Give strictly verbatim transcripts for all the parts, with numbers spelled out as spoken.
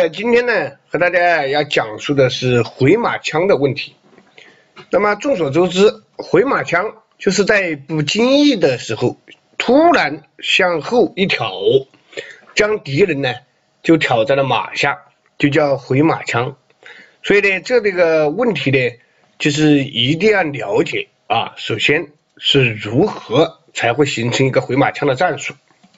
么今天呢，和大家要讲述的是回马枪的问题。那么众所周知，回马枪就是在不经意的时候，突然向后一挑，将敌人呢就挑在了马下，就叫回马枪。所以呢，这这个问题呢，就是一定要了解啊。首先是如何才会形成一个回马枪的战术。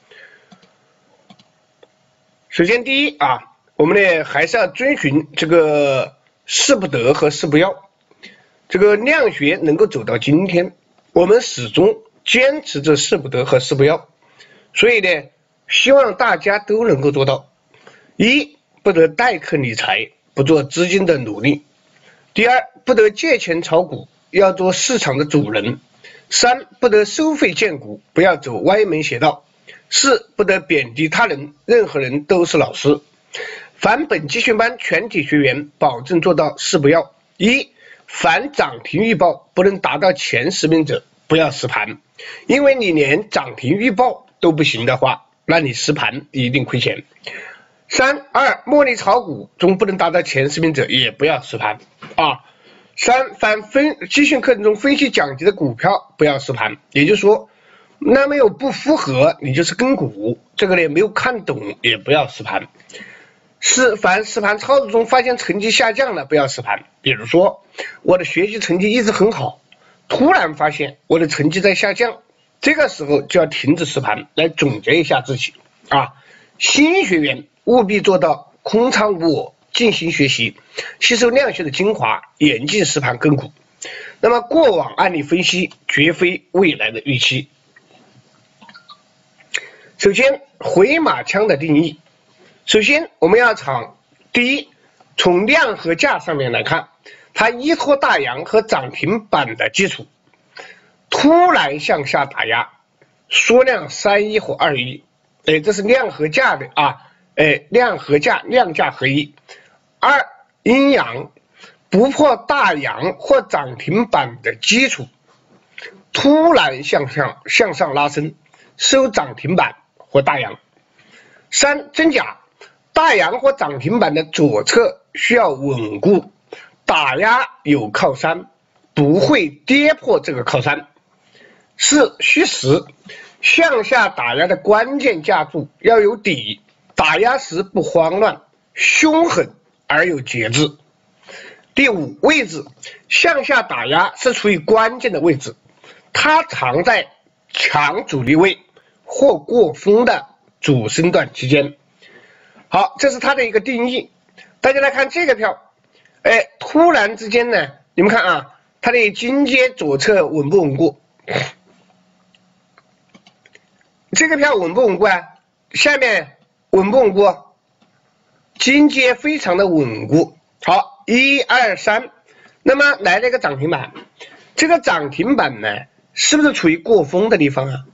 首先第一啊。我们呢还是要遵循这个势不得和势不要，这个量学能够走到今天，我们始终坚持着势不得和势不要，所以呢，希望大家都能够做到：一，不得代客理财，不做资金的奴隶；第二，不得借钱炒股，要做市场的主人；三，不得收费荐股，不要走歪门邪道；四，不得贬低他人，任何人都是老师。凡本集训班全体学员保证做到四不要：一，凡涨停预报不能达到前十名者，不要实盘，因为你连涨停预报都不行的话，那你实盘一定亏钱。三二，茉莉炒股中不能达到前十名者，也不要实盘啊。三，凡分集训课程中分析讲解的股票不要实盘，也就是说，那没有不符合，你就是跟股，这个呢没有看懂也不要实盘。四，凡实盘操作中发现成绩下降了，不要实盘。比如说，我的学习成绩一直很好，突然发现我的成绩在下降，这个时候就要停止实盘，来总结一下自己啊。新学员务必做到空仓无我，进行学习，吸收量学的精华，严禁实盘跟股。那么过往案例分析绝非未来的预期。首先，回马枪的定义。首先我们要从第一，从量和价上面来看，它依托大阳和涨停板的基础，突然向下打压，缩量三一或二一，哎，这是量和价的啊，哎，量和价量价合一。二，阴阳不破大阳或涨停板的基础，突然向上向上拉升，收涨停板或大阳。三，真假大阳或涨停板的左侧需要稳固，打压有靠山，不会跌破这个靠山。四，虚实向下打压的关键价柱要有底，打压时不慌乱，凶狠而有节制。第五，位置向下打压是处于关键的位置，它藏在强阻力位或过峰的主升段期间。好，这是它的一个定义。大家来看这个票，哎，突然之间呢，你们看啊，它的金阶左侧稳不稳固？这个票稳不稳固啊？下面稳不稳固？金阶非常的稳固。好，一二三，那么来了一个涨停板，这个涨停板呢，是不是处于过峰的地方啊？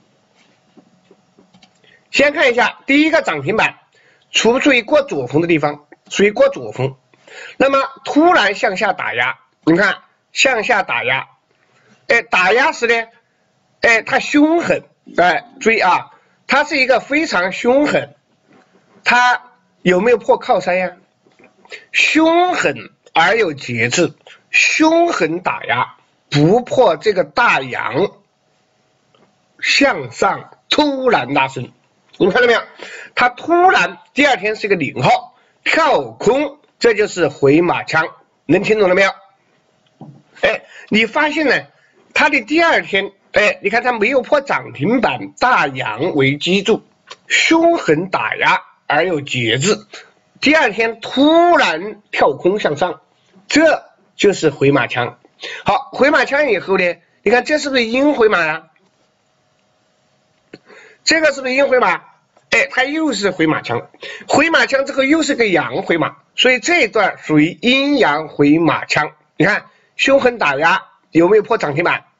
先看一下第一个涨停板。处不处于过左峰的地方？属于过左峰。那么突然向下打压，你看向下打压，哎，打压时呢，哎，它凶狠，哎，注意啊，它是一个非常凶狠，它有没有破靠山呀？凶狠而有节制，凶狠打压，不破这个大阳，向上突然拉升。你们看到没有？它突然第二天是一个零号跳空，这就是回马枪，能听懂了没有？哎，你发现呢，它的第二天，哎，你看它没有破涨停板，大阳为基柱，凶狠打压而有节制，第二天突然跳空向上，这就是回马枪。好，回马枪以后呢，你看这是不是阴回马呀？这个是不是阴回马？哎，它又是回马枪，回马枪之后又是个阳回马，所以这一段属于阴阳回马枪。你看凶狠打压有没有破涨停板？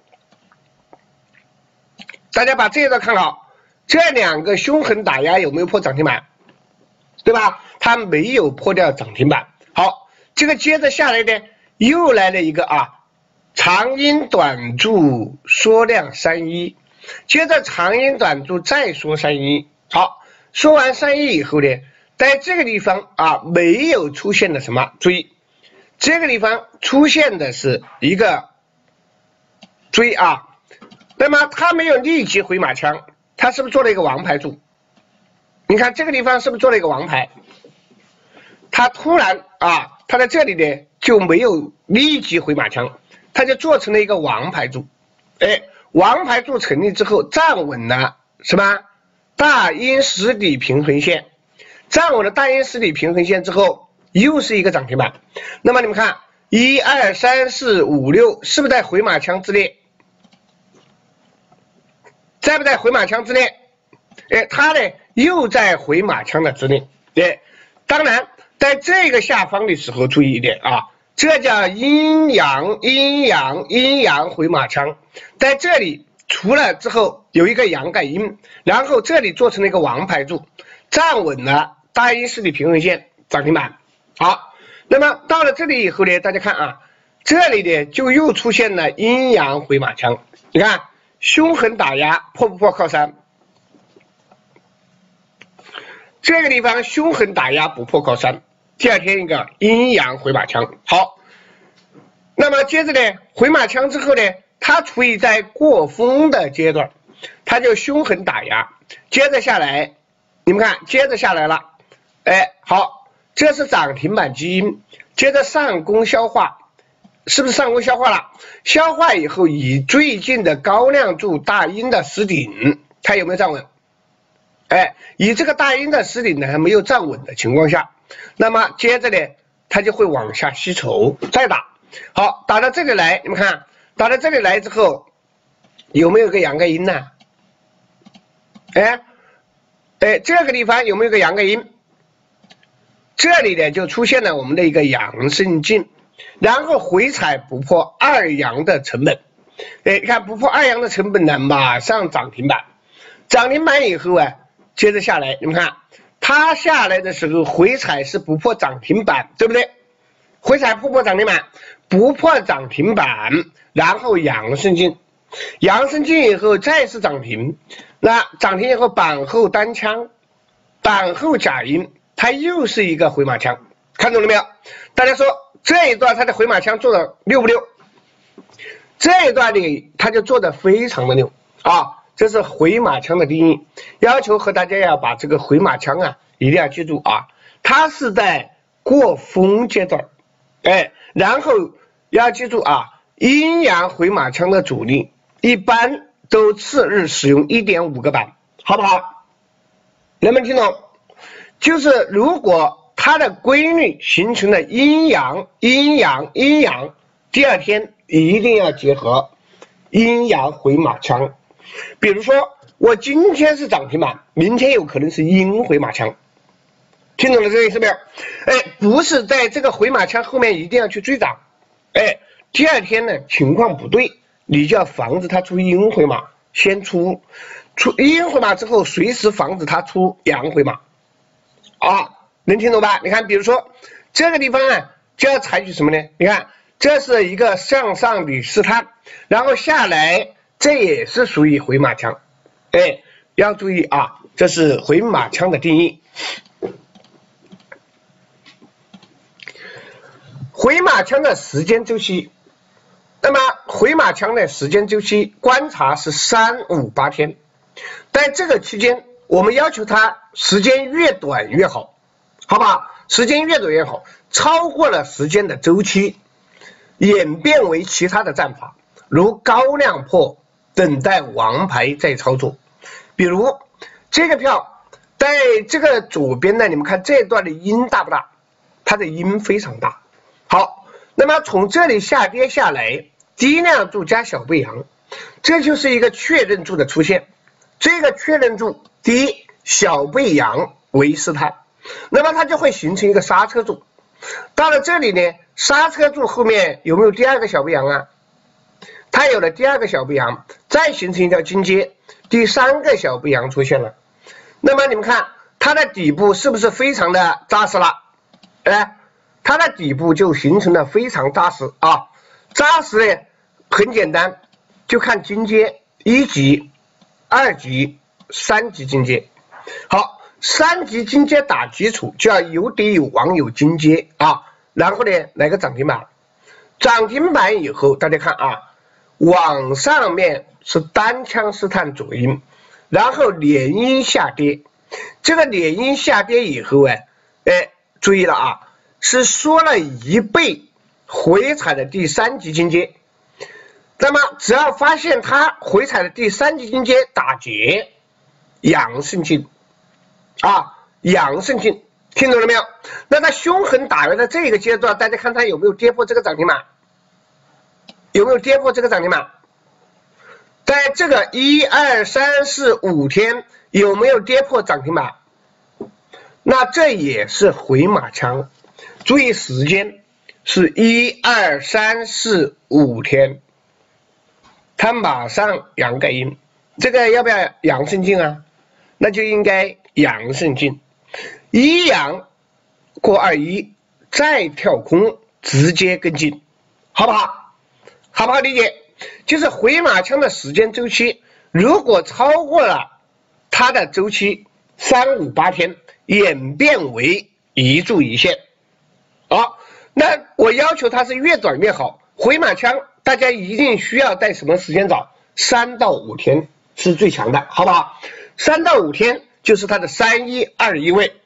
大家把这一段看好，这两个凶狠打压有没有破涨停板？对吧？它没有破掉涨停板。好，这个接着下来呢，又来了一个啊，长阴短柱缩量三一，接着长阴短柱再缩三一。好，说完三一以后呢， 在这个地方啊没有出现的什么？注意，这个地方出现的是一个，注意啊，那么它没有立即回马枪，它是不是做了一个王牌柱？你看这个地方是不是做了一个王牌？它突然啊，它在这里呢就没有立即回马枪，它就做成了一个王牌柱。哎，王牌柱成立之后，站稳了什么？大阴实体平衡线，站稳了大阴实体平衡线之后，又是一个涨停板。那么你们看，一二三四五六，是不是在回马枪之内？在不在回马枪之内？哎，它呢又在回马枪的之内。对，当然在这个下方的时候，注意一点啊，这叫阴阳阴阳阴阳回马枪，在这里。除了之后有一个阳盖阴，然后这里做成了一个王牌柱，站稳了大阴实体平衡线，涨停板。好，那么到了这里以后呢，大家看啊，这里呢就又出现了阴阳回马枪。你看凶狠打压，破不破靠山？这个地方凶狠打压不破靠山，第二天一个阴阳回马枪。好，那么接着呢，回马枪之后呢？它处于在过峰的阶段，它就凶狠打压，接着下来，你们看，接着下来了，哎，好，这是涨停板基因，接着上攻消化，是不是上攻消化了？消化以后，以最近的高量柱大阴的实顶，它有没有站稳？哎，以这个大阴的实顶呢还没有站稳的情况下，那么接着呢，它就会往下吸筹，再打，好，打到这里来，你们看。打到这里来之后，有没有个阳盖阴呢？哎，哎，这个地方有没有个阳盖阴？这里呢就出现了我们的一个阳升劲，然后回踩不破二阳的成本。哎，你看不破二阳的成本呢，马上涨停板。涨停板以后啊，接着下来，你们看它下来的时候回踩是不破涨停板，对不对？回踩不破涨停板，不破涨停板，然后阳升劲，阳升劲以后再是涨停，那涨停以后板后单枪，板后假阴，它又是一个回马枪，看懂了没有？大家说这一段它的回马枪做的溜不溜？这一段里它就做的非常的溜啊，这是回马枪的定义。要求和大家要把这个回马枪啊，一定要记住啊，它是在过峰阶段。哎，然后要记住啊，阴阳回马枪的主力一般都次日使用 一点五 个板，好不好？能不能听懂？就是如果它的规律形成了阴阳阴阳阴阳，第二天一定要结合阴阳回马枪。比如说我今天是涨停板，明天有可能是阴回马枪。听懂了这个意思没有？哎，不是在这个回马枪后面一定要去追涨，哎，第二天呢情况不对，你就要防止它出阴回马，先出出阴回马之后，随时防止它出阳回马，啊，能听懂吧？你看，比如说这个地方啊，就要采取什么呢？你看，这是一个向上的试探，然后下来，这也是属于回马枪，哎，要注意啊，这是回马枪的定义。回马枪的时间周期，那么回马枪的时间周期观察是三五八天，在这个期间，我们要求它时间越短越好，好吧？时间越短越好，超过了时间的周期，演变为其他的战法，如高量破，等待王牌再操作。比如这个票，在这个左边呢，你们看这段的阴大不大？它的阴非常大。好，那么从这里下跌下来，低量柱加小背阳，这就是一个确认柱的出现。这个确认柱第一小背阳为试探，那么它就会形成一个刹车柱。到了这里呢，刹车柱后面有没有第二个小背阳啊？它有了第二个小背阳，再形成一条金阶，第三个小背阳出现了。那么你们看它的底部是不是非常的扎实了？哎。它的底部就形成了非常扎实啊，扎实呢很简单，就看金阶一级、二级、三级金阶。好， 三级金阶打基础就要有底有王有金阶啊，然后呢来个涨停板，涨停板以后大家看啊，往上面是单枪试探左阴，然后连阴下跌，这个连阴下跌以后哎哎注意了啊，是缩了一倍回踩的第三级金阶，那么只要发现它回踩的第三级金阶打结，阳盛进啊，阳盛进，听懂了没有？那它凶狠打压的这个阶段，大家看它有没有跌破这个涨停板？有没有跌破这个涨停板？在这个一二三四五天有没有跌破涨停板？那这也是回马枪，注意时间是一二三四五天，它马上阳盖阴，这个要不要阳盛进啊？那就应该阳盛进，一阳过二一，再跳空直接跟进，好不好？好不好理解？就是回马枪的时间周期，如果超过了它的周期三五八天，演变为一柱一线。好，那我要求它是越短越好。回马枪大家一定需要在什么时间找？三到五天是最强的，好不好？三到五天就是它的三一二一位，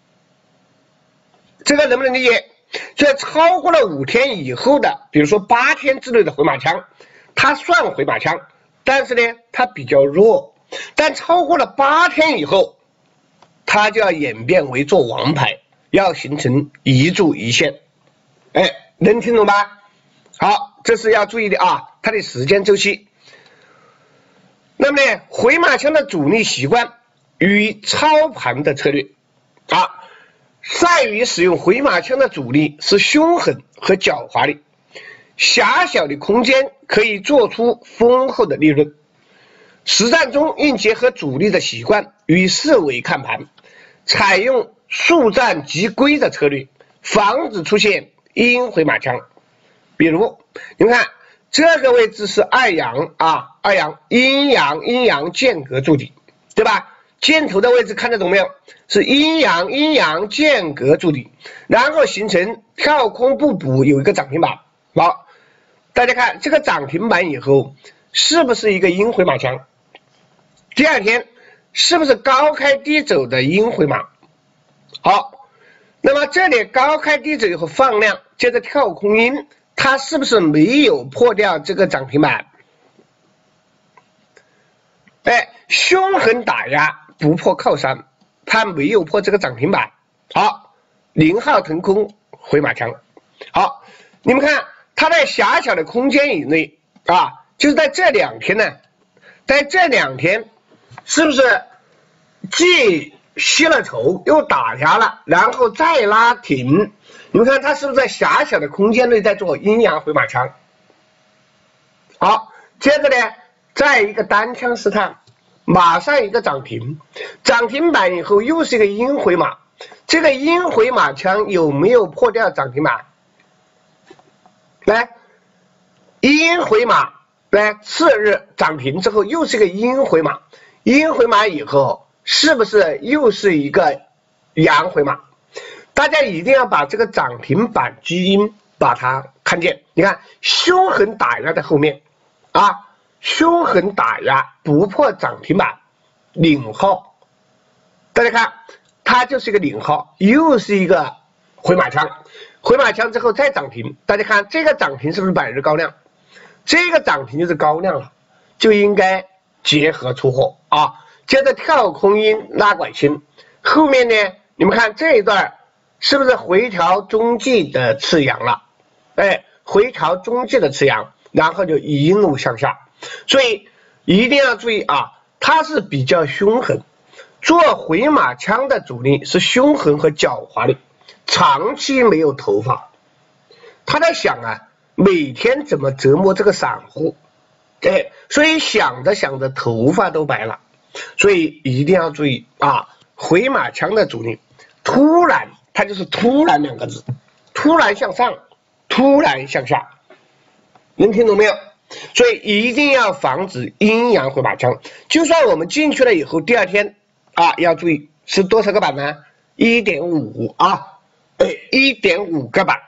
这个能不能理解？这超过了五天以后的，比如说八天之内的回马枪，它算回马枪，但是呢它比较弱，但超过了八天以后，它就要演变为做王牌，要形成一柱一线。哎，能听懂吧？好，这是要注意的啊，它的时间周期。那么呢，回马枪的主力习惯与操盘的策略啊，善于使用回马枪的主力是凶狠和狡猾的，狭小的空间可以做出丰厚的利润。实战中应结合主力的习惯与思维看盘，采用速战即归的策略，防止出现阴回马枪。比如你们看这个位置是二阳啊，二阳阴阳阴阳间隔筑底，对吧？箭头的位置看得懂没有？是阴阳阴阳间隔筑底，然后形成跳空不补，有一个涨停板。好，大家看这个涨停板以后是不是一个阴回马枪？第二天是不是高开低走的阴回马？好，那么这里高开低走以后放量，接着跳空阴，它是不是没有破掉这个涨停板？哎，凶狠打压不破靠山，它没有破这个涨停板。好，零号腾空回马枪。好，你们看它在狭小的空间以内啊，就是在这两天呢，在这两天是不是既吸了筹又打压了，然后再拉停？你们看它是不是在狭小的空间内在做阴阳回马枪？好，接着呢再一个单枪试探，马上一个涨停，涨停板以后又是一个阴回马，这个阴回马枪有没有破掉涨停板？来，阴回马，来次日涨停之后又是一个阴回马，阴回马以后是不是又是一个阳回马？大家一定要把这个涨停板基因把它看见。你看凶狠打压在后面啊，凶狠打压不破涨停板，领号，大家看它就是一个领号，又是一个回马枪，回马枪之后再涨停，大家看这个涨停是不是百日高量？这个涨停就是高量了，就应该结合出货啊，接着跳空阴拉拐清，后面呢你们看这一段是不是回调中继的次阳了？哎，回调中继的次阳，然后就一路向下，所以一定要注意啊，它是比较凶狠，做回马枪的主力是凶狠和狡猾的，长期没有头发，他在想啊，每天怎么折磨这个散户，对，所以想着想着头发都白了，所以一定要注意啊，回马枪的主力突然，它就是突然两个字，突然向上，突然向下，能听懂没有？所以一定要防止阴阳回马枪，就算我们进去了以后，第二天啊要注意是多少个板呢？ 一点五 啊，哎 ，一点五个板。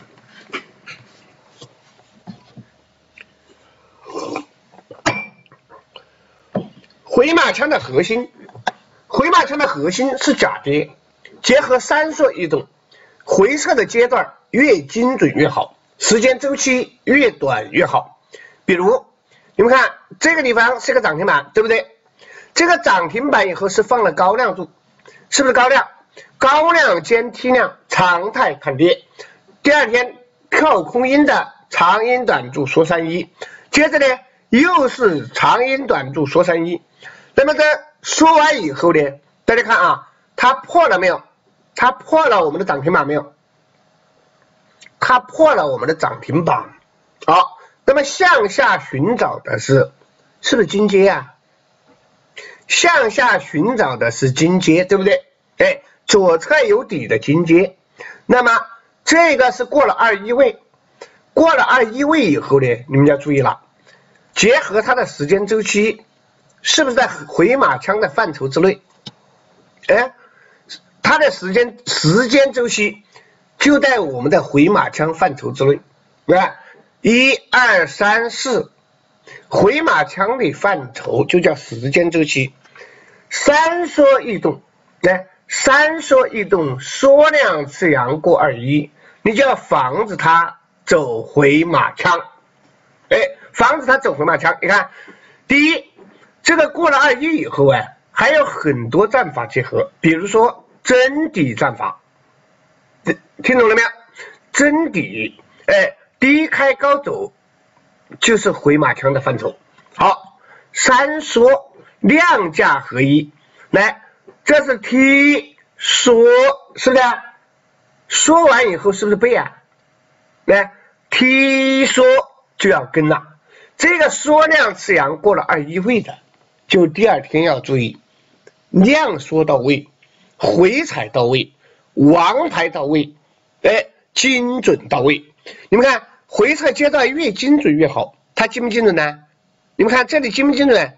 回马枪的核心，回马枪的核心是假跌，结合三缩异动，回撤的阶段越精准越好，时间周期越短越好。比如你们看这个地方是个涨停板，对不对？这个涨停板以后是放了高量柱，是不是高量？高量兼梯量，常态看跌。第二天跳空阴的长阴短柱缩三一，接着呢又是长阴短柱缩三一。那么这说完以后呢，大家看啊，它破了没有？它破了我们的涨停板没有？它破了我们的涨停板。好，那么向下寻找的是是不是金阶啊？向下寻找的是金阶，对不对？哎，左侧有底的金阶。那么这个是过了二一位，过了二一位以后呢，你们要注意了，结合它的时间周期。是不是在回马枪的范畴之内？哎，它的时间时间周期就在我们的回马枪范畴之内。你看，一二三四，回马枪的范畴就叫时间周期。三缩异动，来，三缩异动，缩量次阳过二一，你就要防止它走回马枪。哎，防止它走回马枪。你看，第一。这个过了二一以后啊，还有很多战法结合，比如说真底战法，听懂了没有？真底，哎，低开高走就是回马枪的范畴。好，三缩量价合一，来，这是 T 缩，是不是？缩完以后是不是背啊？来 ，T 缩就要跟了，这个缩量次阳过了二一位的。就第二天要注意，量缩到位，回踩到位，王牌到位，哎，精准到位。你们看回撤阶段越精准越好，它精不精准呢？你们看这里精不精准？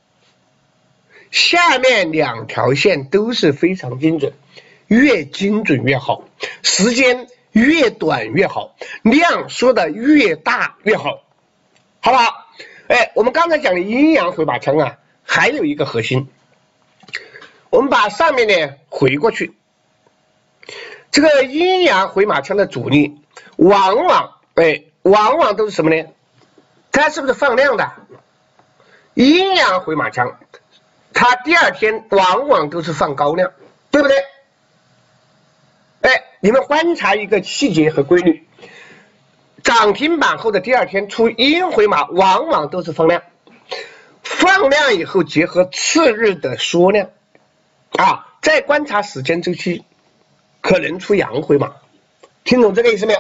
下面两条线都是非常精准，越精准越好，时间越短越好，量缩的越大越好，好不好？哎，我们刚才讲的阴阳回马枪啊。还有一个核心，我们把上面呢回过去，这个阴阳回马枪的主力，往往哎，往往都是什么呢？它是不是放量的？阴阳回马枪，它第二天往往都是放高量，对不对？哎，你们观察一个细节和规律，涨停板后的第二天出阴回马，往往都是放量。放量以后结合次日的缩量啊，再观察时间周期，可能出阳回马，听懂这个意思没有？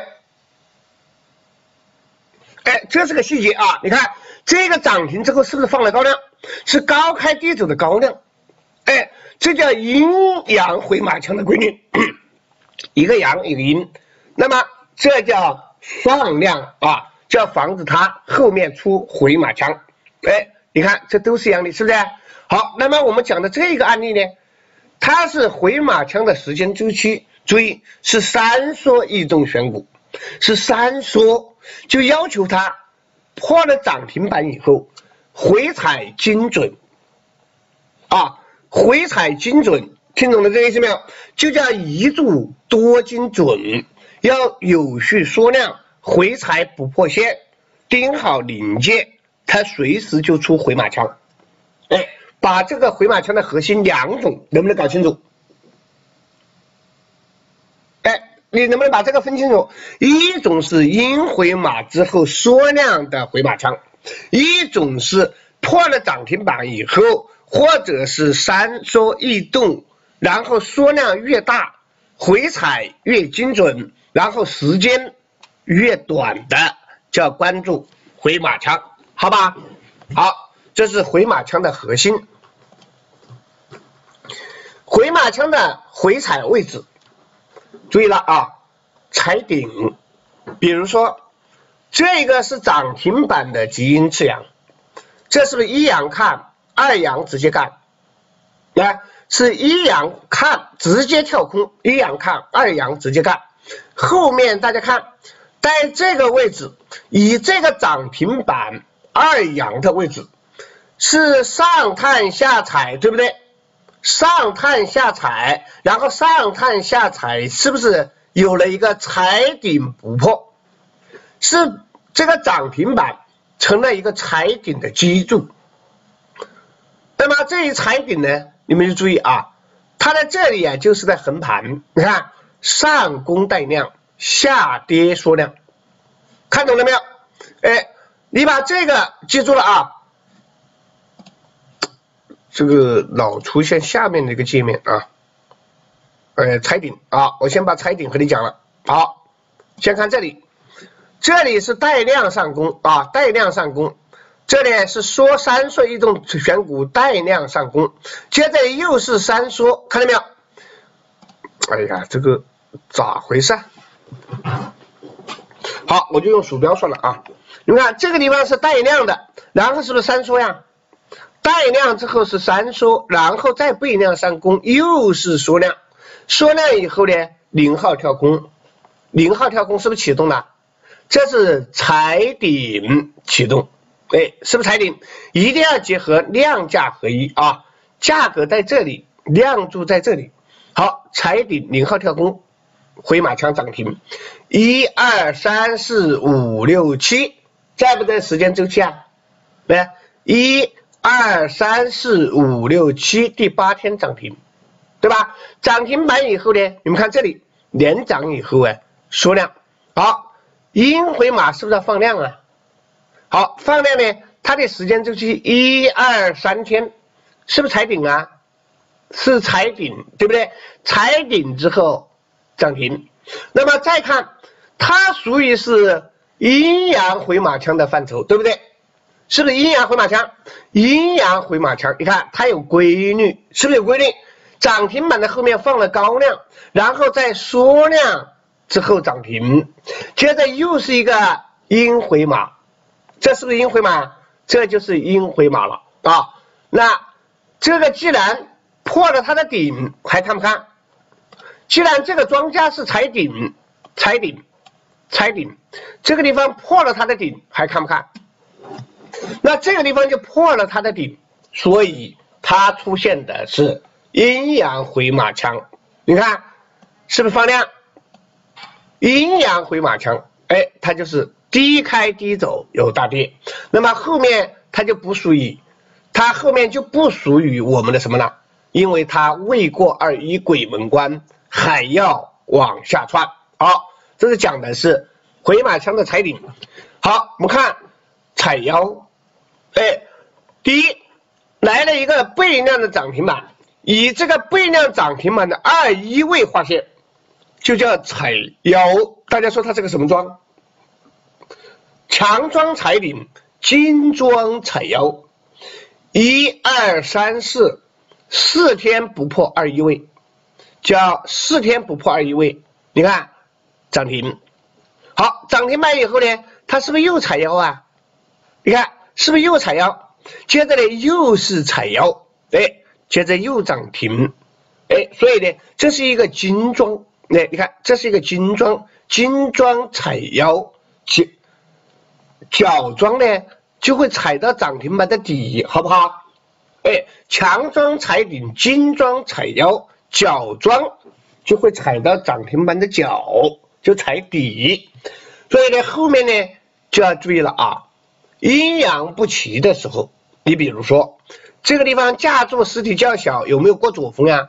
哎，这是个细节啊！你看这个涨停之后是不是放了高量？是高开低走的高量，哎，这叫阴阳回马枪的规律，一个阳一个阴，那么这叫放量啊，叫防止它后面出回马枪，哎。你看，这都是一样的，是不是？好，那么我们讲的这个案例呢，它是回马枪的时间周期，注意是三缩异动选股，是三缩，就要求它破了涨停板以后回踩精准啊，回踩精准，听懂了这个意思没有？就叫一注多精准，要有序缩量，回踩不破线，盯好临界。它随时就出回马枪，哎，把这个回马枪的核心两种能不能搞清楚？哎，你能不能把这个分清楚？一种是阴回马之后缩量的回马枪，一种是破了涨停板以后，或者是三缩异动，然后缩量越大，回踩越精准，然后时间越短的，叫关注回马枪。好吧，好，这是回马枪的核心。回马枪的回踩位置，注意了啊，踩顶。比如说，这个是涨停板的极阴次阳，这是不是一阳看，二阳直接干？来， 是一阳看直接跳空，一阳看，二阳直接干。后面大家看，在这个位置，以这个涨停板二阳的位置是上探下踩，对不对？上探下踩，然后上探下踩，是不是有了一个踩顶不破？是这个涨停板成了一个踩顶的基柱。那么这一踩顶呢，你们就注意啊，它在这里啊就是在横盘，你看上攻带量，下跌缩量，看懂了没有？哎，你把这个记住了啊。这个老出现下面的一个界面啊，呃，踩顶啊，我先把踩顶和你讲了。好，先看这里，这里是带量上攻啊，带量上攻，这里是缩三缩异动选股带量上攻，接着又是三缩，看到没有？哎呀，这个咋回事？好，我就用鼠标算了啊。你看这个地方是带量的，然后是不是三缩呀？带量之后是三缩，然后再背量上攻，又是缩量，缩量以后呢，零号跳空，零号跳空是不是启动了？这是踩顶启动，哎，是不是踩顶？一定要结合量价合一啊，价格在这里，量柱在这里。好，踩顶零号跳空，回马枪涨停，一二三四五六七，在不在时间周期啊？对，一。二三四五六七，第八天涨停，对吧？涨停板以后呢，你们看这里连涨以后啊，缩量，好，阴回马是不是要放量啊？好，放量呢，它的时间周期一二三天，是不是踩顶啊？是踩顶，对不对？踩顶之后涨停，那么再看，它属于是阴阳回马枪的范畴，对不对？是不是阴阳回马枪？阴阳回马枪，你看它有规律，是不是有规律？涨停板的后面放了高量，然后再缩量之后涨停，接着又是一个阴回马，这是不是阴回马？这就是阴回马了啊。那这个既然破了它的顶，还看不看？既然这个庄家是踩顶，踩顶，踩顶，这个地方破了它的顶，还看不看？那这个地方就破了它的顶，所以它出现的是阴阳回马枪，你看是不是放量？阴阳回马枪，哎，它就是低开低走有大跌，那么后面它就不属于，它后面就不属于我们的什么呢？因为它未过二一鬼门关，还要往下窜。好，这是讲的是回马枪的踩顶。好，我们看踩腰。哎，第一来了一个背量的涨停板，以这个背量涨停板的二一位划线，就叫踩腰。大家说它是个什么庄？强庄踩顶，精庄踩腰。一二三四，四天不破二一位，叫四天不破二一位。你看涨停，好，涨停板以后呢，它是不是又踩腰啊？你看。是不是又踩腰？接着呢又是踩腰，哎，接着又涨停，哎，所以呢这是一个精庄，哎，你看这是一个精庄，精庄踩腰，角庄呢就会踩到涨停板的底，好不好？哎，强庄踩顶，精庄踩腰，角庄就会踩到涨停板的角，就踩底，所以呢后面呢就要注意了啊。阴阳不齐的时候，你比如说这个地方价柱实体较小，有没有过左峰呀？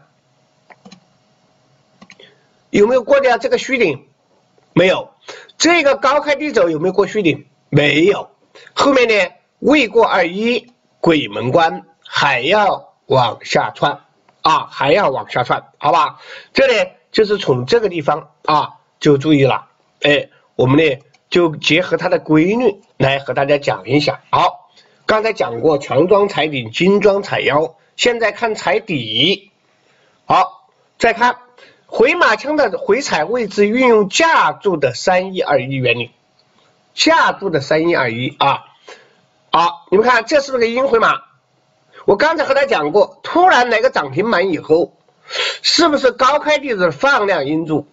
有没有过掉这个虚顶？没有。这个高开低走有没有过虚顶？没有。后面呢未过二一鬼门关，还要往下窜啊，还要往下窜，好吧？这里就是从这个地方啊就注意了，哎，我们呢就结合它的规律来和大家讲一下。好，刚才讲过强庄踩顶，精庄踩腰，现在看踩底。好，再看回马枪的回踩位置，运用架柱的三一二一原理，架柱的三一二一啊。好，你们看这是不是个阴回马？ 我刚才和他讲过，突然来个涨停板以后，是不是高开低走的放量因素？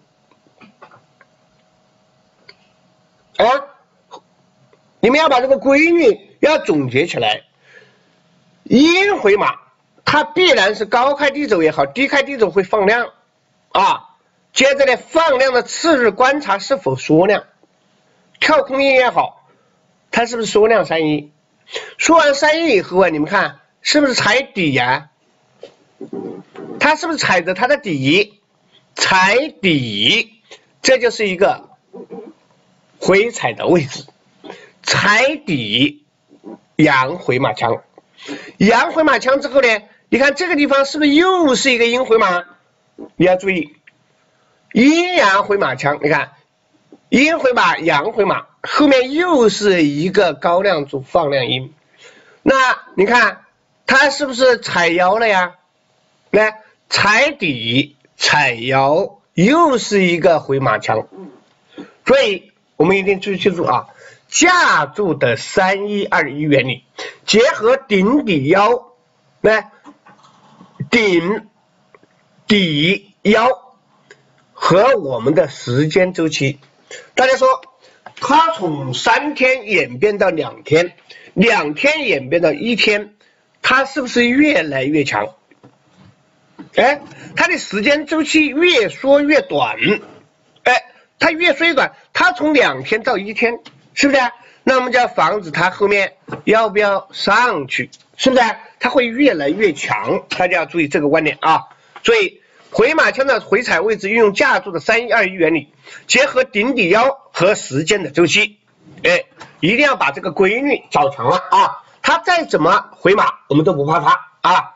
啊，你们要把这个规律要总结起来。阴回马，它必然是高开低走也好，低开低走会放量啊。接着呢，放量的次日观察是否缩量，跳空阴也好，它是不是缩量三一？说完三一以后啊，你们看是不是踩底呀、啊？它是不是踩着它的底？踩底，这就是一个回踩的位置。踩底，阳回马枪，阳回马枪之后呢，你看这个地方是不是又是一个阴回马？你要注意，阴阳回马枪，你看阴回马，阳回马，后面又是一个高量主放量阴。那你看它是不是踩腰了呀？来，踩底踩腰，又是一个回马枪。所以我们一定注意记住啊，架柱的三一二一原理，结合顶底腰，来顶底腰和我们的时间周期。大家说它从三天演变到两天，两天演变到一天，它是不是越来越强？哎，它的时间周期越缩越短，哎，它越缩越短，它从两天到一天，是不是？那我们就要防止它后面要不要上去，是不是？它会越来越强，大家要注意这个观点啊。所以回马枪的回踩位置运用架柱的三一二一原理，结合顶底腰和时间的周期，哎，一定要把这个规律找强了啊！它再怎么回马，我们都不怕它啊。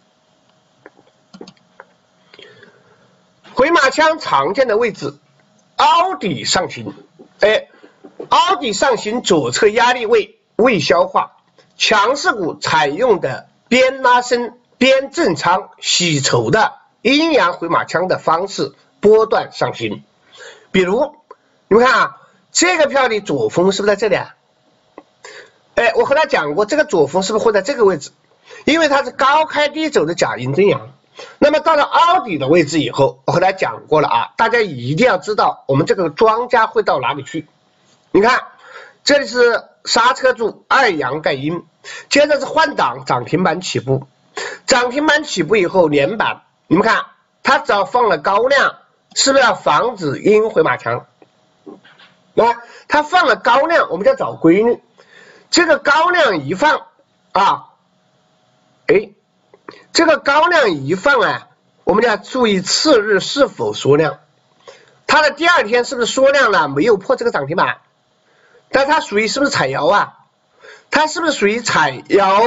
回马枪常见的位置，凹底上行，哎，凹底上行左侧压力位未消化，强势股采用的边拉升边震仓洗筹的阴阳回马枪的方式波段上行。比如你们看啊，这个票的左峰是不是在这里啊？哎，我和他讲过，这个左峰是不是会在这个位置？因为它是高开低走的假阴真阳。那么到了凹底的位置以后，我和大家讲过了啊，大家一定要知道我们这个庄家会到哪里去。你看这里是刹车柱二阳盖阴，接着是换挡涨停板起步，涨停板起步以后连板，你们看它只要放了高量，是不是要防止阴回马枪？那它放了高量，我们就要找规律，这个高量一放啊，哎，这个高量一放啊，我们就要注意次日是否缩量。它的第二天是不是缩量了？没有破这个涨停板，但它属于是不是踩腰啊？它是不是属于踩腰？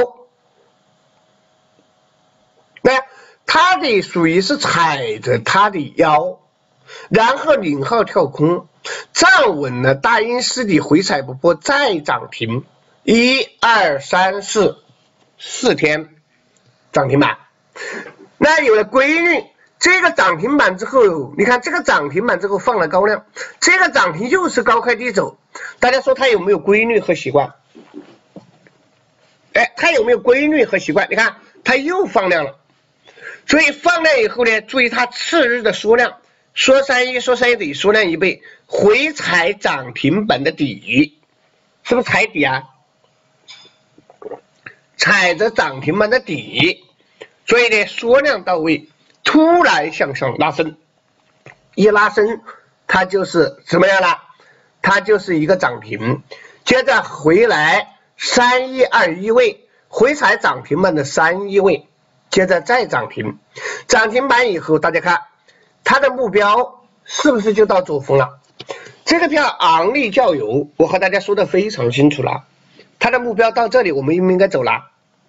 那它的属于是踩着它的腰，然后领号跳空，站稳了大阴失底回踩不破再涨停，一二三四四天涨停板。那有了规律，这个涨停板之后，你看这个涨停板之后放了高量，这个涨停又是高开低走，大家说它有没有规律和习惯？哎，它有没有规律和习惯？你看它又放量了，所以放量以后呢，注意它次日的缩量，缩三一，缩三一等于缩量一倍，回踩涨停板的底，是不是踩底啊？踩着涨停板的底，所以呢缩量到位，突然向上拉升，一拉升它就是什么样了？它就是一个涨停，接着回来三一二一位，回踩涨停板的三一位，接着再涨停，涨停板以后大家看它的目标是不是就到左峰了？这个票昂立较有，我和大家说的非常清楚了，它的目标到这里，我们应不应该走了？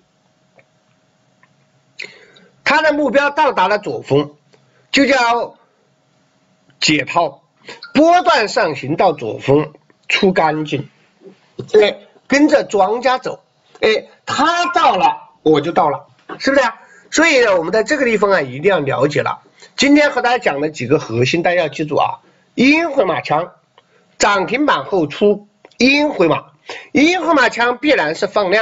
它的目标到达了左峰，就叫解套，波段上行到左峰出干净，哎，跟着庄家走，哎，他到了我就到了，是不是啊？所以呢，我们在这个地方啊一定要了解了。今天和大家讲的几个核心，大家要记住啊，阴回马枪，涨停板后出阴回马，阴回马枪必然是放量，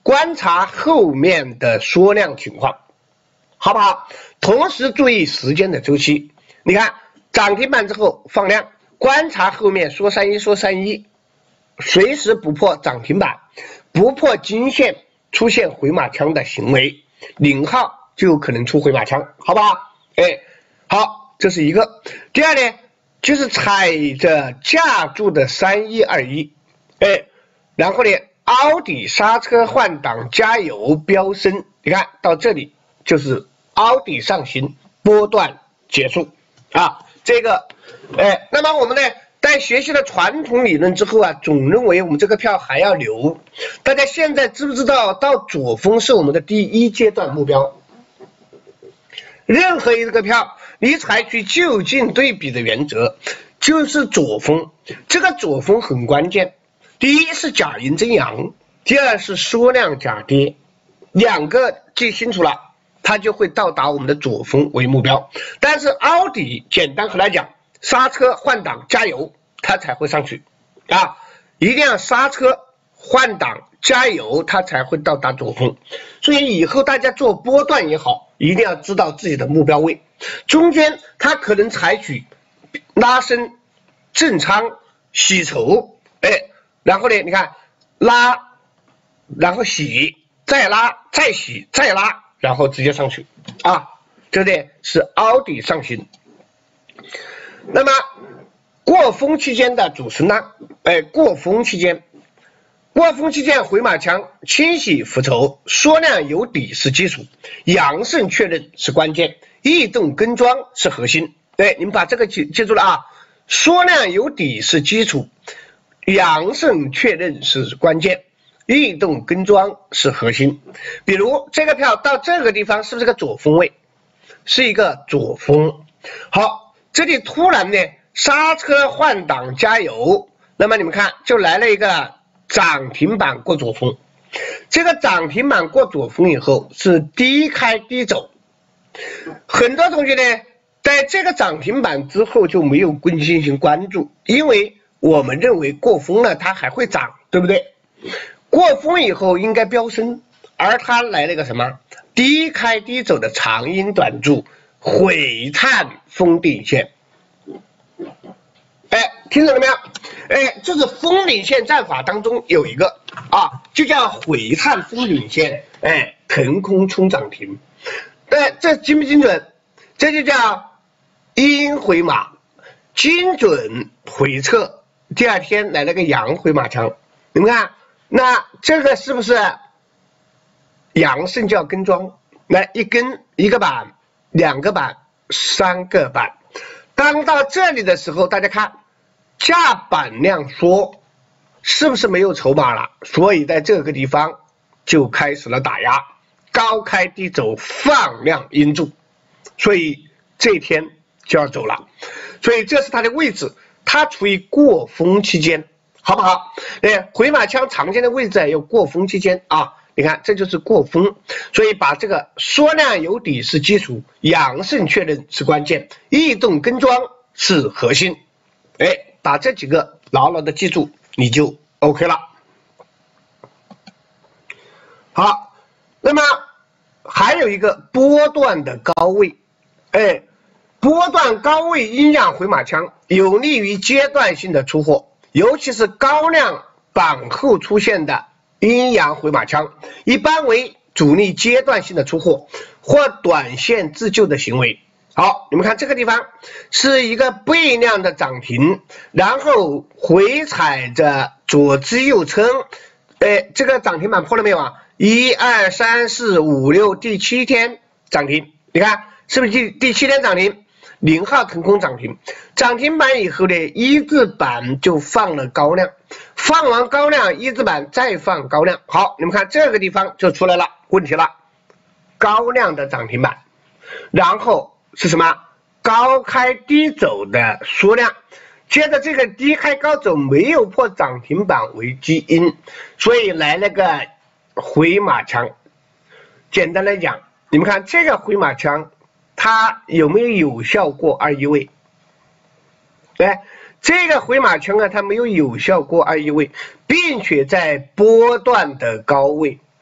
观察后面的缩量情况，好不好？同时注意时间的周期。你看涨停板之后放量，观察后面缩三一缩三一，随时不破涨停板，不破均线出现回马枪的行为，零号就有可能出回马枪，好不好？哎，好，这是一个。第二呢，就是踩着架柱的三一二一，哎，然后呢，凹底刹车换挡加油飙升，你看到这里就是凹底上行，波段结束啊。这个，哎，那么我们呢，在学习了传统理论之后啊，总认为我们这个票还要留。大家现在知不知道，到左峰是我们的第一阶段目标？任何一个票，你采取就近对比的原则，就是左峰。这个左峰很关键，第一是假阴真阳，第二是缩量假跌，两个记清楚了，它就会到达我们的左峰为目标。但是凹底，简单和来讲，刹车换挡加油，它才会上去啊！一定要刹车换挡加油，它才会到达左峰。所以以后大家做波段也好，一定要知道自己的目标位。中间它可能采取拉升、正仓、洗筹，哎，然后呢，你看拉，然后洗，再拉，再洗，再拉，然后直接上去啊，这里是凹底上行。那么过峰期间的主升浪，哎，过峰期间。过峰期间回马枪清洗浮筹，缩量有底是基础，阳胜确认是关键，异动跟庄是核心。对，你们把这个记记住了啊，缩量有底是基础，阳胜确认是关键，异动跟庄是核心。比如这个票到这个地方是不是个左峰位？是一个左峰。好，这里突然呢刹车换挡加油，那么你们看就来了一个涨停板过左峰。这个涨停板过左峰以后是低开低走，很多同学呢在这个涨停板之后就没有进行关注，因为我们认为过峰了它还会涨，对不对？过峰以后应该飙升，而它来了一个什么低开低走的长阴短柱，毁探封顶线。哎，听懂了没有？哎，这是封顶线战法当中有一个啊，就叫毁探封顶线，哎，腾空冲涨停。对，这精不精准？这就叫阴回马，精准回撤。第二天来了个阳回马枪，你们看，那这个是不是阳胜就要跟庄？来一根一个板，两个板，三个板。当到这里的时候，大家看。价板量缩，是不是没有筹码了？所以在这个地方就开始了打压，高开低走，放量阴柱，所以这一天就要走了。所以这是它的位置，它处于过峰期间，好不好？哎，回马枪常见的位置有过峰期间啊，你看这就是过峰，所以把这个缩量有底是基础，阳胜确认是关键，异动跟庄是核心，哎。把这几个牢牢的记住，你就 OK 了。好，那么还有一个波段的高位，哎，波段高位阴阳回马枪有利于阶段性的出货，尤其是高量板后出现的阴阳回马枪，一般为主力阶段性的出货或短线自救的行为。好，你们看这个地方是一个倍量的涨停，然后回踩着左支右撑，哎，这个涨停板破了没有啊？一二三四五六，第七天涨停，你看是不是第第七天涨停？零号腾空涨停，涨停板以后呢，一字板就放了高量，放完高量，一字板再放高量。好，你们看这个地方就出来了问题了，高量的涨停板，然后。是什么？高开低走的缩量，接着这个低开高走没有破涨停板为基因，所以来了个回马枪。简单来讲，你们看这个回马枪，它有没有有效过二一位？对，这个回马枪啊，它没有有效过二一位，并且在波段的高位。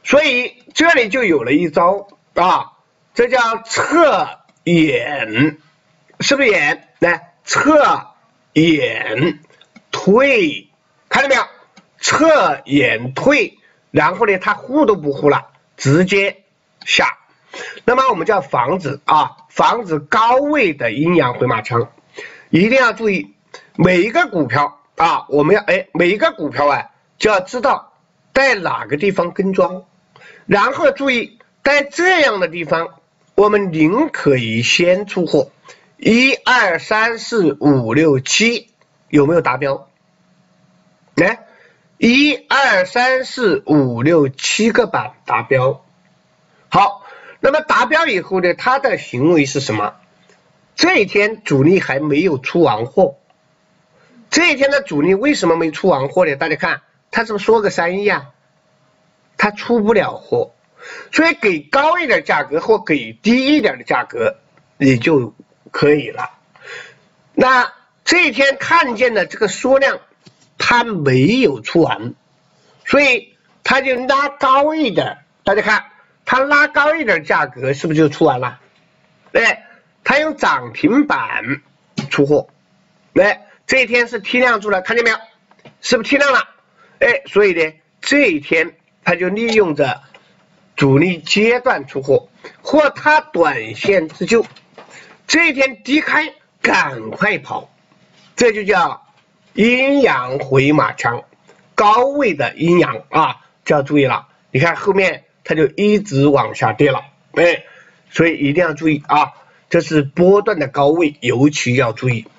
所以这里就有了一招啊，这叫侧眼，是不是眼？来，侧眼退，看到没有？侧眼退，然后呢，它护都不护了，直接下。那么我们就要防止啊，防止高位的阴阳回马枪，一定要注意每一个股票啊，我们要哎每一个股票啊就要知道在哪个地方跟庄，然后注意在这样的地方，我们宁可以先出货，一二三四五六七有没有达标？来，一二三四五六七个板达标，好。那么达标以后呢，它的行为是什么？这一天主力还没有出完货，这一天的主力为什么没出完货呢？大家看，它是不是说个三亿啊？它出不了货，所以给高一点价格或给低一点的价格也就可以了。那这一天看见的这个缩量，它没有出完，所以它就拉高一点，大家看。它拉高一点价格是不是就出完了？哎，它用涨停板出货，哎，这一天是踢量出来，看见没有？是不是踢量了？哎，所以呢，这一天它就利用着主力阶段出货，或它短线自救，这一天低开赶快跑，这就叫阴阳回马枪，高位的阴阳啊，就要注意了。你看后面。它就一直往下跌了，哎，所以一定要注意啊，这是波段的高位，尤其要注意。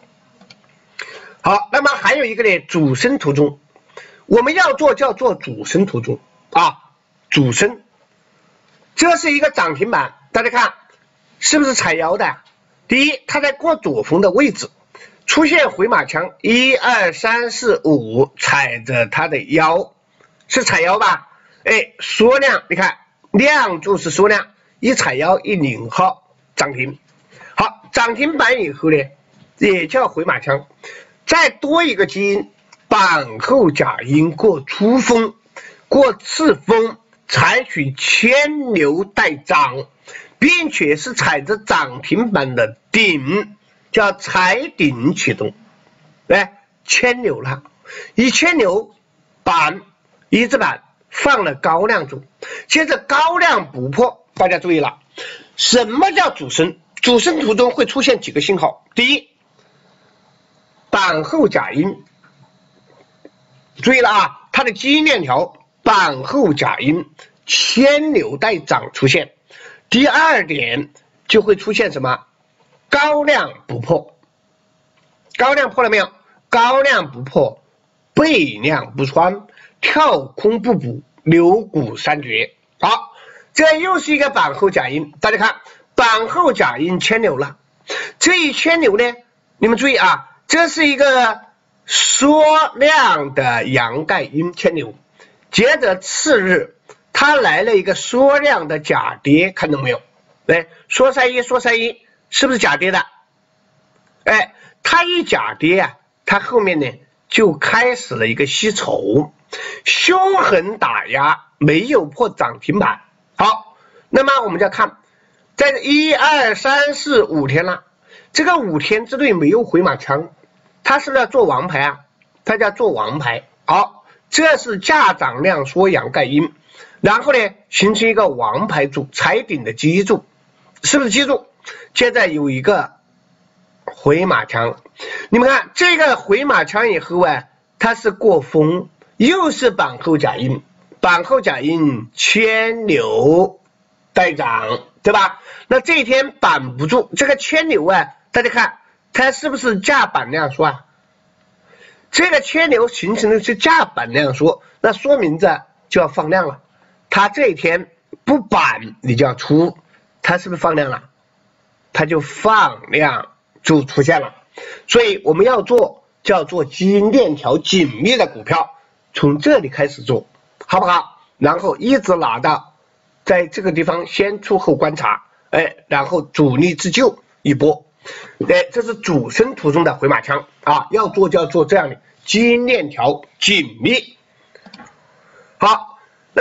好，那么还有一个呢，主升途中，我们要做叫做主升途中啊，主升，这是一个涨停板，大家看是不是踩腰的？第一，它在过左峰的位置出现回马枪，一二三四五，踩着它的腰，是踩腰吧？哎，缩量，你看量就是缩量，一踩腰一领号涨停，好，涨停板以后呢，也叫回马枪，再多一个基因，板后假阴过初峰，过次峰，采取牵牛带涨，并且是踩着涨停板的顶，叫踩顶启动，来牵牛了，一牵牛板一字板。放了高量中，接着高量不破，大家注意了，什么叫主升？主升途中会出现几个信号？第一，板后假阴，注意了啊，它的基因链条板后假阴，牵牛带涨出现。第二点就会出现什么？高量不破，高量破了没有？高量不破，背量不穿。跳空不补，留股三绝。好，这又是一个板后假阴，大家看板后假阴牵牛了，这一牵牛呢，你们注意啊，这是一个缩量的阳盖阴牵牛，接着次日它来了一个缩量的假跌，看到没有？哎，缩三一缩三一是不是假跌的？哎，它一假跌啊，它后面呢就开始了一个吸筹。凶狠打压，没有破涨停板。好，那么我们就要看，在一二三四五天了，这个五天之内没有回马枪，它是不是要做王牌啊？它叫做王牌。好，这是价涨量缩阳盖阴，然后呢形成一个王牌柱，踩顶的基柱，是不是基柱？接着有一个回马枪，你们看这个回马枪以后啊，它是过峰。又是板后假阴，板后假阴牵牛带涨，对吧？那这一天板不住，这个牵牛啊，大家看它是不是价板量缩啊？这个牵牛形成的是价板量缩，那说明着就要放量了。它这一天不板，你就要出，它是不是放量了？它就放量就出现了。所以我们要做叫做基因链条紧密的股票。从这里开始做，好不好？然后一直拿到在这个地方先出后观察，哎，然后主力自救一波，哎，这是主升途中的回马枪啊，要做就要做这样的基因链条紧密。好，那么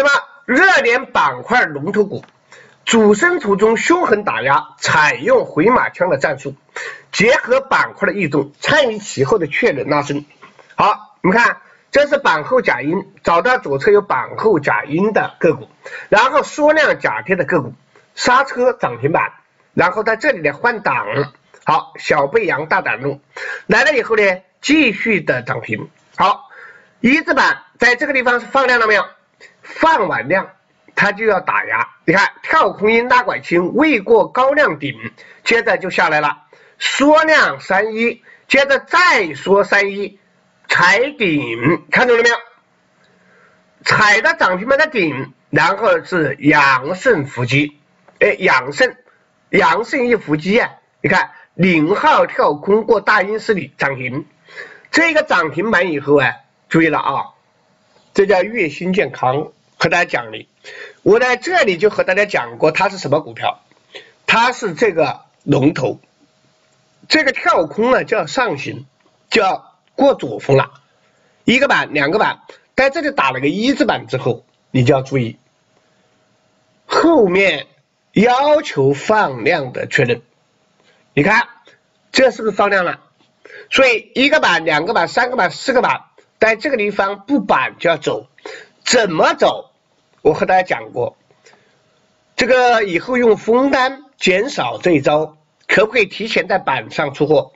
热点板块龙头股，主升途中凶狠打压，采用回马枪的战术，结合板块的异动，参与其后的确认拉升。好，你们看，这是板后假阴，找到左侧有板后假阴的个股，然后缩量假跌的个股，刹车涨停板，然后在这里呢换挡，好，小背阳大胆入，来了以后呢继续的涨停。好，一字板在这个地方是放量了没有？放完量它就要打压，你看跳空阴拉拐轻，未过高量顶，接着就下来了，缩量三一，接着再缩三一，踩顶，看懂了没有？踩到涨停板的顶，然后是阳盛伏击，哎，阳盛，阳盛一伏击啊，你看零号跳空过大阴失礼涨停，这个涨停板以后啊，注意了啊，这叫粤新健康，和大家讲的，我在这里就和大家讲过，它是什么股票？它是这个龙头，这个跳空呢叫上行，就要过左峰了，一个板两个板，在这里打了个一字板之后，你就要注意，后面要求放量的确认，你看这是不是放量了？所以一个板两个板三个板四个板，在这个地方不板就要走，怎么走？我和大家讲过，这个以后用封单减少这一招，可不可以提前在板上出货？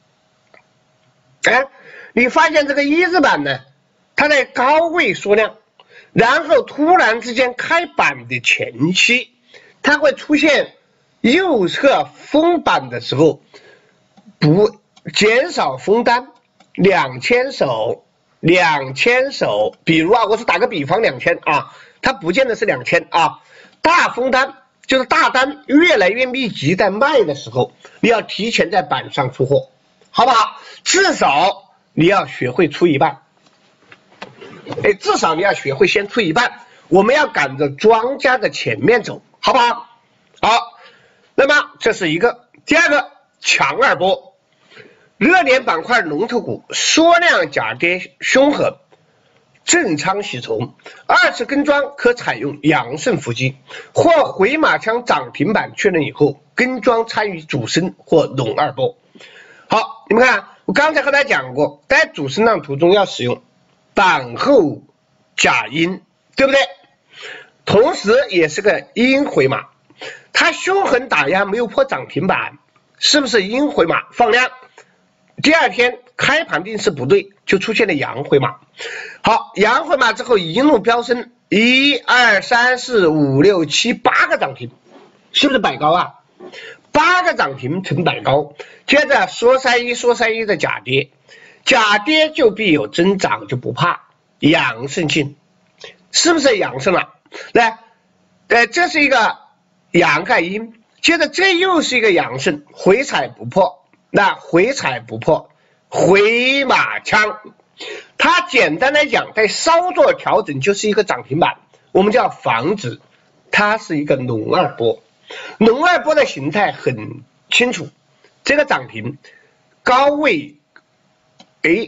哎，你发现这个一字板呢，它在高位缩量，然后突然之间开板的前期，它会出现右侧封板的时候，不减少封单两千手，两千手，比如啊，我是打个比方两千啊，它不见得是两千啊，大封单就是大单越来越密集在卖的时候，你要提前在板上出货，好不好？至少你要学会出一半，哎，至少你要学会先出一半，我们要赶着庄家的前面走，好不好？好，那么这是一个，第二个强二波，热点板块龙头股，缩量假跌凶狠，震仓洗筹，二次跟庄可采用阳盛伏击或回马枪涨停板确认以后，跟庄参与主升或龙二波。好，你们看，我刚才和大家讲过，在主升浪途中要使用板后假阴，对不对？同时也是个阴回马，它凶狠打压没有破涨停板，是不是阴回马放量？第二天开盘定势不对，就出现了阳回马。好，阳回马之后一路飙升，一二三四五六七八个涨停，是不是摆高啊？八个涨停成摆高，接着说三一说三一的假跌，假跌就必有增长，就不怕阳盛进，是不是阳盛了？来，呃，这是一个阳盖阴，接着这又是一个阳盛，回踩不破，那回踩不破，回马枪，它简单来讲，在稍作调整就是一个涨停板，我们叫防止它是一个龙二波。龙二波的形态很清楚，这个涨停高位，哎，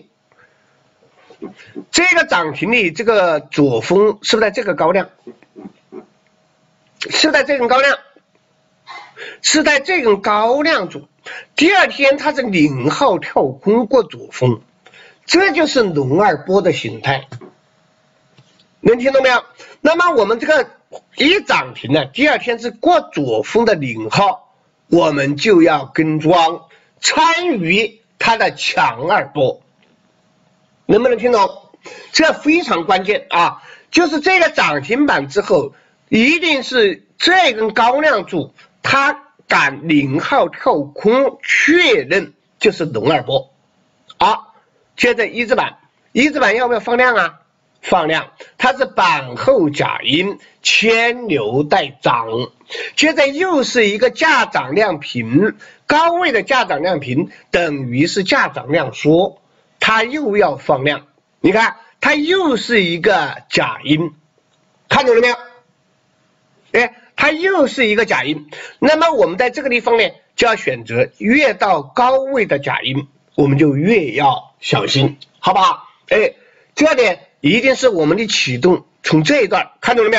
这个涨停的这个左峰是不是在这个高量？是不是在这根高量？是在这根高量组。第二天它是零号跳空过左峰，这就是龙二波的形态，能听懂没有？那么我们这个一涨停呢，第二天是过左峰的零号，我们就要跟庄参与它的强二波，能不能听懂？这非常关键啊！就是这个涨停板之后，一定是这根高量柱，它敢零号跳空确认就是龙二波。好，接着一字板，一字板要不要放量啊？放量，它是板后假阴，牵牛带涨，接着又是一个价涨量平，高位的价涨量平等于是价涨量缩，它又要放量，你看它又是一个假阴，看懂了没有？哎，它又是一个假阴，那么我们在这个地方呢，就要选择越到高位的假阴，我们就越要小心，好不好？哎，这点一定是我们的启动，从这一段看懂了没有？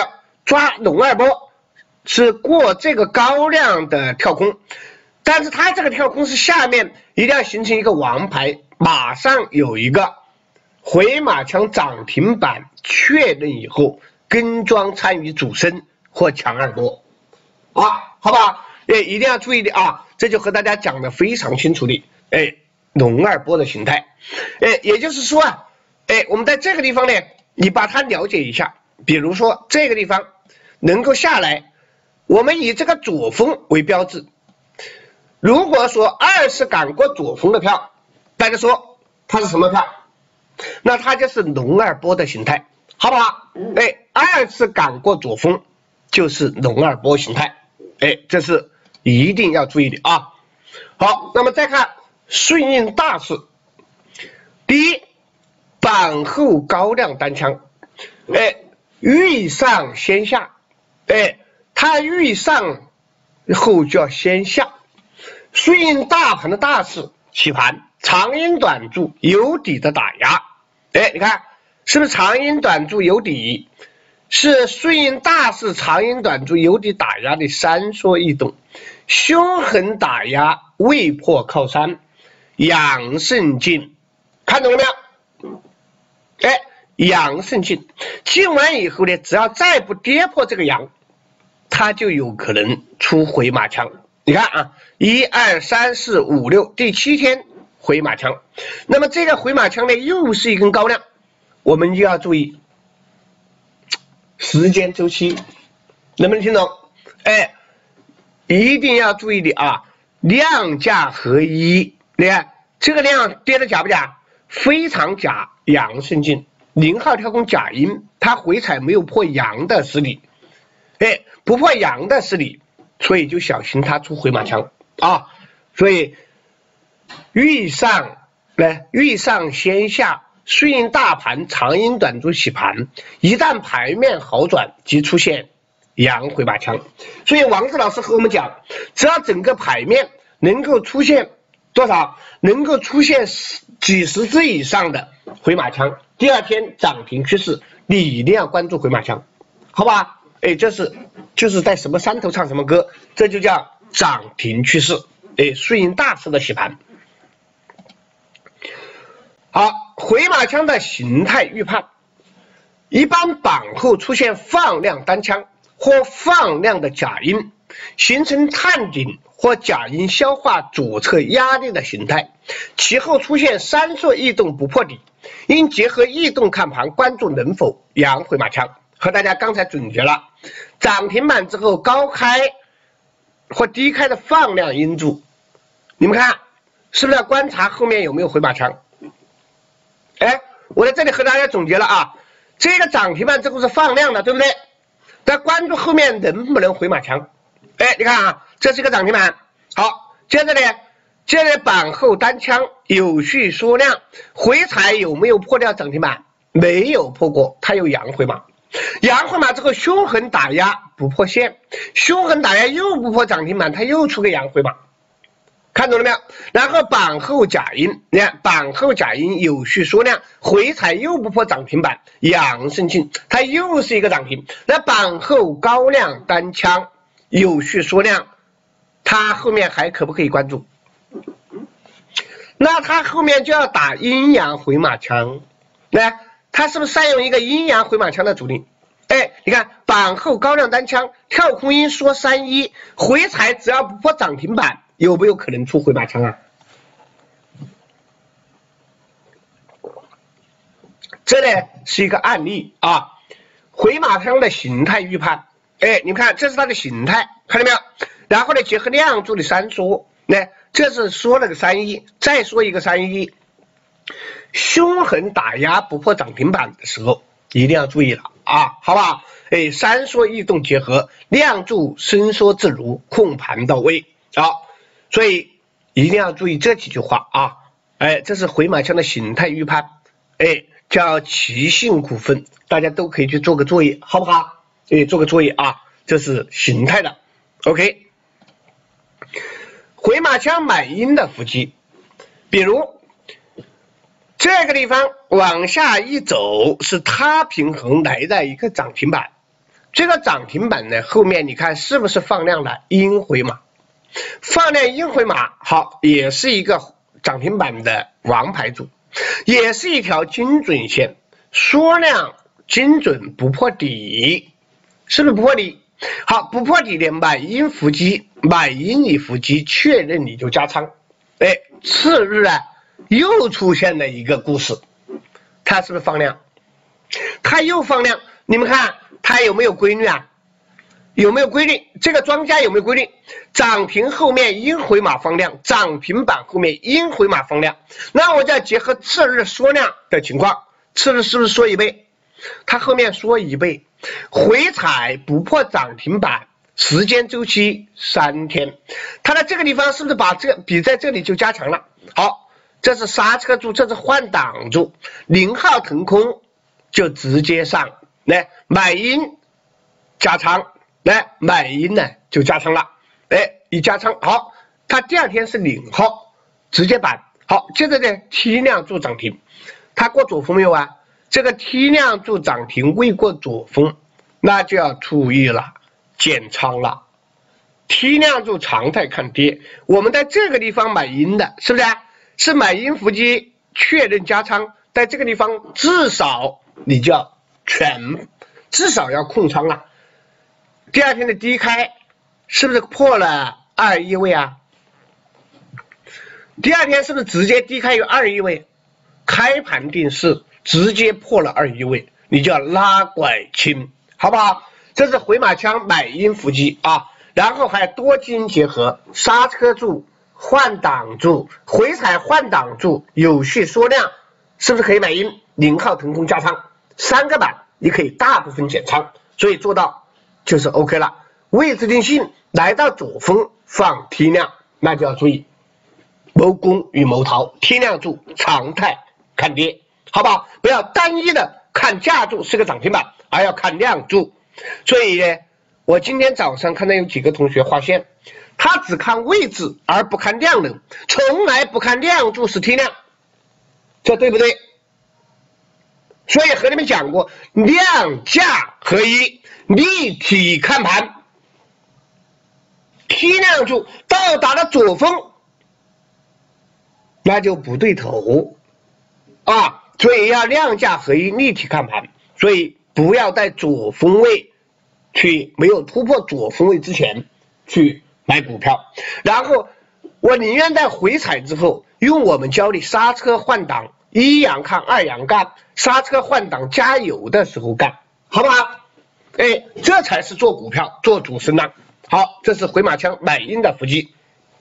抓龙二波是过这个高量的跳空，但是它这个跳空是下面一定要形成一个王牌，马上有一个回马枪涨停板确认以后，跟庄参与主升或强二波啊，好吧？哎，一定要注意的啊，这就和大家讲的非常清楚的，哎，龙二波的形态，哎，也就是说啊，哎，我们在这个地方呢，你把它了解一下，比如说这个地方能够下来，我们以这个左峰为标志，如果说二次赶过左峰的票，大家说它是什么票？那它就是龙二波的形态，好不好？哎，二次赶过左峰就是龙二波形态，哎，这是一定要注意的啊。好，那么再看顺应大势，第一，板后高量单枪，哎，遇上先下，哎，它遇上后就要先下，顺应大盘的大势起盘，长阴短柱有底的打压，哎，你看是不是长阴短柱有底？是顺应大势长阴短柱有底打压的三缩异动，凶狠打压未破靠山，阳胜进，看懂了没有？哎，阳胜进，进完以后呢，只要再不跌破这个阳，它就有可能出回马枪。你看啊，一二三四五六，第七天回马枪，那么这个回马枪呢，又是一根高量，我们就要注意时间周期，能不能听懂？哎，一定要注意的啊，量价合一，你看这个量跌的假不假？非常假，阳胜进，零号跳空假阴，它回踩没有破阳的实力，哎，不破阳的实力，所以就小心它出回马枪啊。所以遇上来遇上先下，顺应大盘长阴短柱洗盘，一旦盘面好转即出现阳回马枪。所以王志老师和我们讲，只要整个盘面能够出现多少，能够出现几十只以上的回马枪，第二天涨停趋势，你一定要关注回马枪，好吧？哎，这是就是在什么山头唱什么歌，这就叫涨停趋势，哎，顺应大势的洗盘。好，回马枪的形态预判，一般板后出现放量单枪或放量的假阴，形成探顶或假阴消化左侧压力的形态，其后出现三缩异动不破底，应结合异动看盘，关注能否阳回马枪。和大家刚才总结了，涨停板之后高开或低开的放量阴柱，你们看是不是要观察后面有没有回马枪？哎，我在这里和大家总结了啊，这个涨停板之后是放量的，对不对？但关注后面能不能回马枪。哎，你看啊，这是个涨停板，好，接着呢，接着板后单枪有序缩量，回踩有没有破掉涨停板？没有破过，它有阳回马，阳回马之后凶狠打压不破线，凶狠打压又不破涨停板，它又出个阳回马。看懂了没有？然后板后假阴，你看板后假阴有序缩量，回踩又不破涨停板，阳胜进，它又是一个涨停。那板后高量单枪有序缩量，它后面还可不可以关注？那它后面就要打阴阳回马枪，来，它是不是善用一个阴阳回马枪的主力？哎，你看板后高量单枪跳空阴缩三一，回踩只要不破涨停板，有没有可能出回马枪啊？这呢是一个案例啊，回马枪的形态预判。哎，你看这是它的形态，看到没有？然后呢，结合量柱的三缩，那这是缩了个三一，再缩一个三一，凶狠打压不破涨停板的时候，一定要注意了啊，好不好？哎，三缩异动结合，量柱伸缩自如，控盘到位，好，所以一定要注意这几句话啊。哎，这是回马枪的形态预判，哎，叫奇信股份，大家都可以去做个作业，好不好？哎，做个作业啊，这是形态的 ，OK。回马枪买阴的伏击，比如这个地方往下一走是它平衡来的一个涨停板， 这个涨停板呢后面你看是不是放量了阴回马？放量阴回马，好，也是一个涨停板的王牌组，也是一条精准线，缩量精准不破底，是不是不破底？好，不破底的买阴伏击，买阴你伏击，确认你就加仓。哎，次日啊，又出现了一个故事，它是不是放量？它又放量，你们看它有没有规律啊？有没有规律？这个庄家有没有规律？涨停后面阴回马放量，涨停板后面阴回马放量。那我再结合次日缩量的情况，次日是不是缩一倍？它后面缩一倍，回踩不破涨停板，时间周期三天。它在这个地方是不是把这个比在这里就加强了？好，这是刹车柱，这是换挡柱，零号腾空就直接上来买阴加仓。来买阴呢就加仓了，哎，一加仓好，它第二天是零号直接板，好，接着呢 T 量柱涨停，它过左峰没有啊？这个 T 量柱涨停未过左峰，那就要注意了，减仓了。T 量柱常态看跌，我们在这个地方买阴的，是不是啊？是买阴伏击确认加仓，在这个地方至少你就要全，至少要控仓了。第二天的低开是不是破了二一位啊？第二天是不是直接低开有二一位？开盘定势直接破了二一位，你就要拉拐清，好不好？这是回马枪买阴伏击啊，然后还多金结合，刹车柱、换挡柱、回踩换挡柱，有序缩量，是不是可以买阴？零号腾空加仓，三个板你可以大部分减仓，所以做到。就是 OK 了，位置定性来到左峰放 T 量，那就要注意谋攻与谋逃 ，T 量柱常态看跌，好不好？不要单一的看价柱是个涨停板，而要看量柱。所以呢，我今天早上看到有几个同学划线，他只看位置而不看量能，从来不看量柱是 T 量，这对不对？所以和你们讲过，量价合一，立体看盘 ，T 量柱到达了左峰，那就不对头啊，所以要量价合一，立体看盘，所以不要在左峰位去没有突破左峰位之前去买股票，然后我宁愿在回踩之后用我们教你刹车换挡。一阳看二阳干，刹车换挡加油的时候干，好不好？哎，这才是做股票做主升浪。好，这是回马枪买阴的伏击，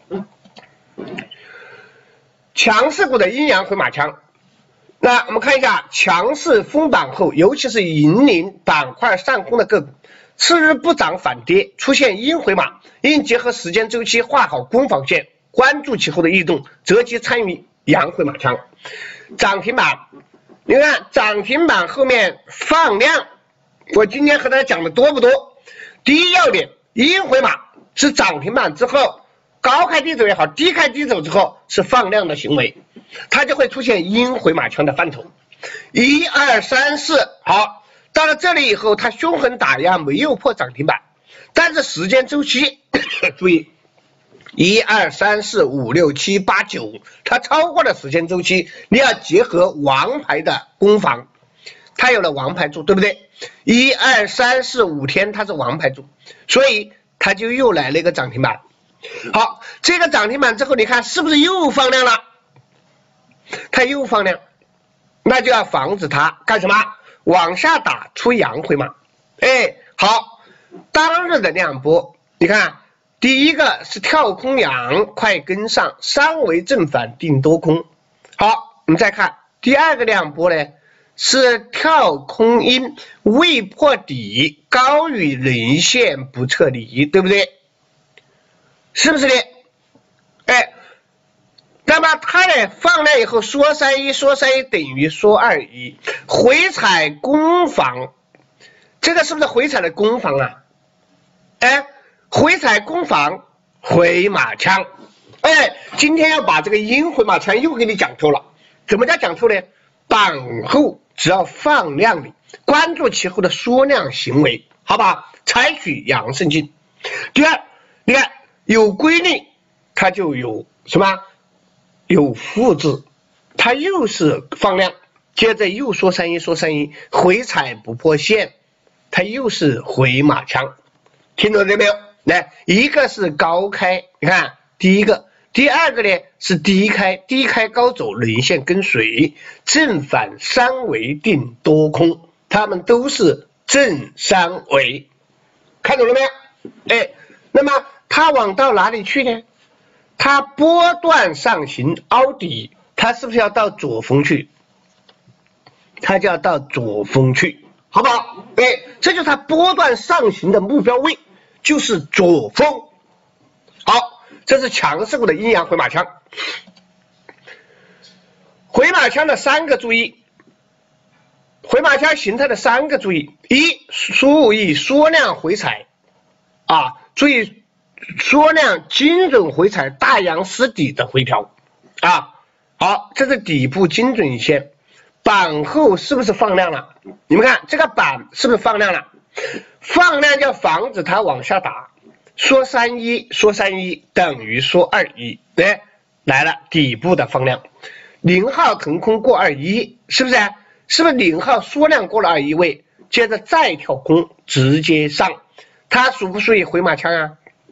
强势股的阴阳回马枪。那我们看一下强势封板后，尤其是引领板块上攻的个股，次日不涨反跌，出现阴回马，应结合时间周期画好攻防线，关注其后的异动，择机参与阳回马枪。涨停板，你看涨停板后面放量，我今天和大家讲的多不多？第一要点，阴回马是涨停板之后高开低走也好，低开低走之后是放量的行为，它就会出现阴回马枪的范畴。一二三四，好，到了这里以后，它凶狠打压没有破涨停板，但是时间周期注意。一二三四五六七八九，它超过了时间周期，你要结合王牌的攻防，它有了王牌柱，对不对？一二三四五天它是王牌柱，所以它就又来了一个涨停板。好，这个涨停板之后，你看是不是又放量了？它又放量，那就要防止它干什么？往下打出阳回马。哎，好，当日的量波，你看。第一个是跳空阳，快跟上，三维正反定多空。好，我们再看第二个量波呢，是跳空阴，未破底，高于人线不撤离，对不对？是不是的？哎，那么它呢放量以后缩三一，缩三一等于缩二一，回踩攻防，这个是不是回踩的攻防啊？哎。回踩攻防回马枪，哎，今天要把这个阴回马枪又给你讲透了。怎么叫讲透呢？板后只要放量的，关注其后的缩量行为， 好吧？采取阳胜劲。第二，你看有规律，它就有什么？有复制，它又是放量，接着又说三一说三一，回踩不破线，它又是回马枪，听懂了没有？来，一个是高开，你看第一个，第二个呢是低开，低开高走，沦陷跟随，正反三维定多空，它们都是正三维，看懂了没有？哎，那么它往到哪里去呢？它波段上行凹底，它是不是要到左峰去？它就要到左峰去，好不好？哎，这就是它波段上行的目标位，就是左峰。好，这是强势股的阴阳回马枪。回马枪的三个注意，回马枪形态的三个注意：一，注意缩量回踩啊，注意缩量精准回踩大阳实底的回调啊。好，这是底部精准线，板后是不是放量了？你们看这个板是不是放量了？放量就防止它往下打，说三一说三一等于说二一，哎，来了底部的放量，零号腾空过二一，是不是？是不是零号缩量过了二一位，接着再跳空直接上，它属不属于回马枪啊？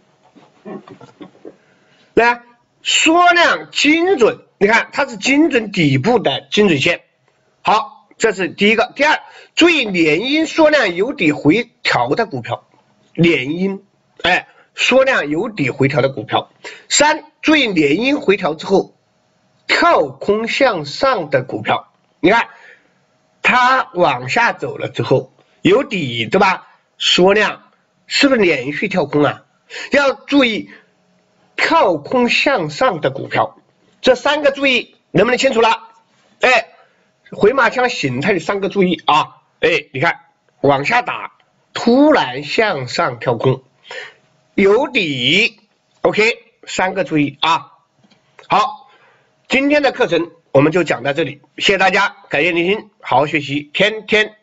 来，缩量精准，你看它是精准底部的精准线。好，这是第一个。第二，注意连阴缩量有底回调的股票，连阴，哎，缩量有底回调的股票。三，注意连阴回调之后跳空向上的股票，你看它往下走了之后有底，对吧？缩量是不是连续跳空啊？要注意跳空向上的股票，这三个注意能不能清楚了？哎，回马枪形态的三个注意啊！哎，你看往下打，突然向上跳空，有底 ，OK， 三个注意啊！好，今天的课程我们就讲到这里，谢谢大家，感谢聆听，好好学习，天天